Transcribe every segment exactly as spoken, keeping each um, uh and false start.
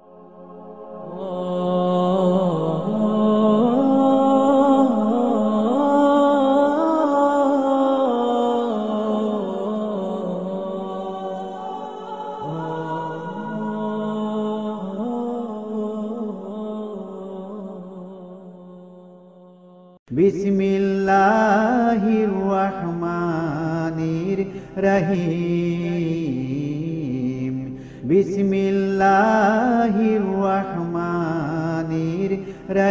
বিসমিল্লাহির রহমানির রহিম বিসমিল্লাহির রহমানির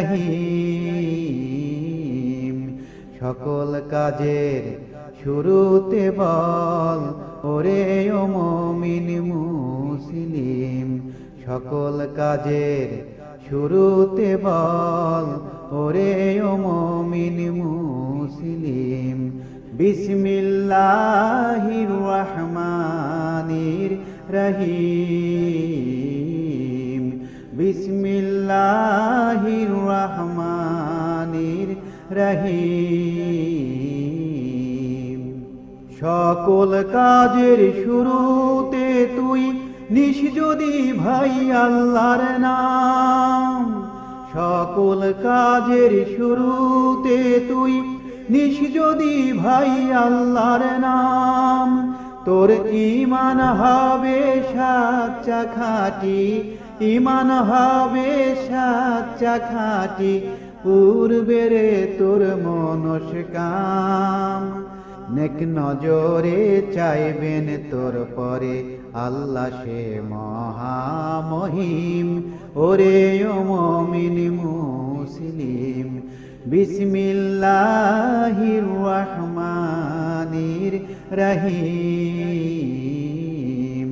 রহিম সকল কাজের শুরুতে বল ওরে ও মুমিন মুসলিম সকল কাজের শুরুতে বল ওরে ও মুমিন মুসলিম বিসমিল্লাহির রহমানির রহিম বিসমিল্লাহির রহমানির রহিম সকল কাজের শুরুতে তুই নিস যদি ভাই আল্লাহর নাম সকল কাজের শুরুতে তুই নিস যদি ভাই আল্লাহর নাম তোর ঈমান হবে সাচ্চা খাঁটি ঈমান হবে সাচ্চা খাঁটি পূর্বের তোর মনস্কাম নেক নজরে চাইবেন তোর পরে আল্লাহ সে মহামহিম ওরে ও মুমিন মুসলিম বিসমিল্লাহির রহমানির রহিম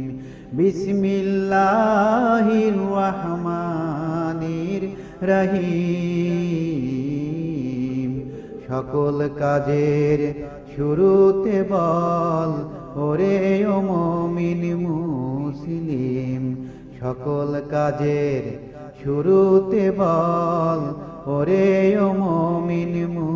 বিসমিল্লাহির রহমানির রহিম সকল কাজের শুরুতে বল ওরে ও মুমিন মুসলিম সকল কাজের শুরুতে বল ওরে ও মুমিন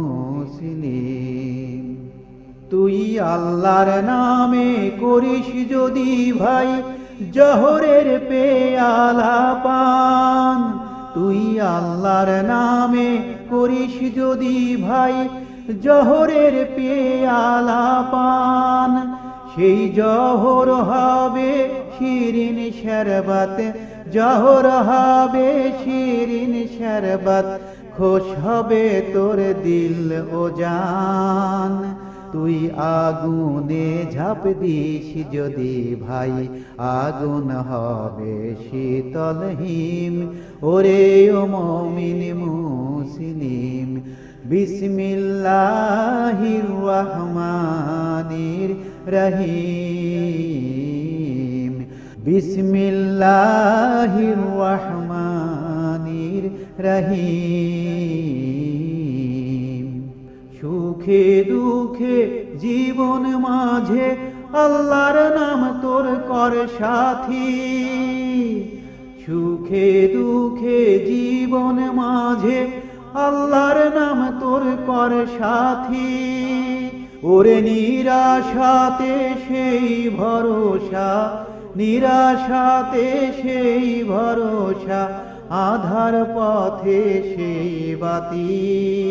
মুসলিম তুই আল্লাহর নামে করিস যদি ভাই জহরের পেয়ালা পান তুই আল্লাহর নামে করিস যদি ভাই জহরের পেয়ালা পান সেই জহর হবে শিরিন শরবত জহর হবে শিরিন শরবত খুশ হবে তোর দিল ও জান তুই আগুনে ঝাঁপ দিস যদি ভাই আগুন হবে শীতল হিম ওরে ও মুমিন মুসলিম বিসমিল্লাহির রহমানির রহিম বিসমিল্লাহির রহমানির রহিম সুখে দুঃখে জীবন মাঝে আল্লাহর নাম তোর কর সাথী সুখে দুঃখে জীবন মাঝে আল্লাহর নাম তোর কর সাথী ওরে নিরাশাতে সেই ভরসা নিরাশাতে সেই ভরসা আধার পথে সেই বাতি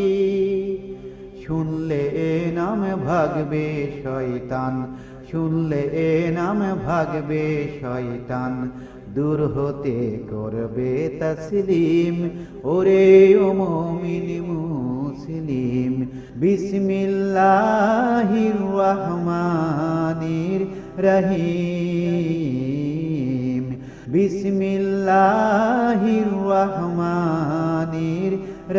শুনলে এ নাম ভাগবে শয়তান শুনলে এ নাম ভাগবে শয়তান দূর হতে করবে তসলিম ওরে ও মুমিন মুসলিম বিসমিল্লাহির রহমানির রহিম বিসমিল্লাহির রহমানির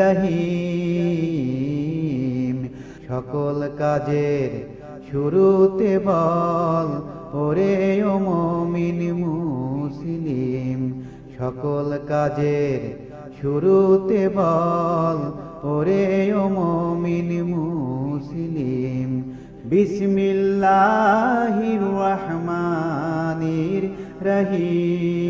রহিম সকল কাজের শুরুতে বল ওরে ও মুমিন মুসলিম সকল কাজের শুরুতে বল ওরে ও মুমিন মুসলিম বিসমিল্লাহির রহমানির রহিম